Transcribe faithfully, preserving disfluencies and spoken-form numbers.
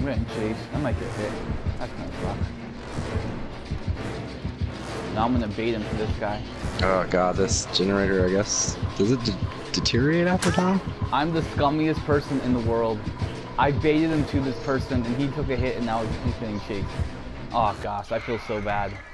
I'm getting chased. I might get hit. That's gonna suck. Now I'm gonna bait him to this guy. Oh god, this generator, I guess. Does it de deteriorate after time? I'm the scummiest person in the world. I baited him to this person and he took a hit and now he's getting chased. Oh gosh, I feel so bad.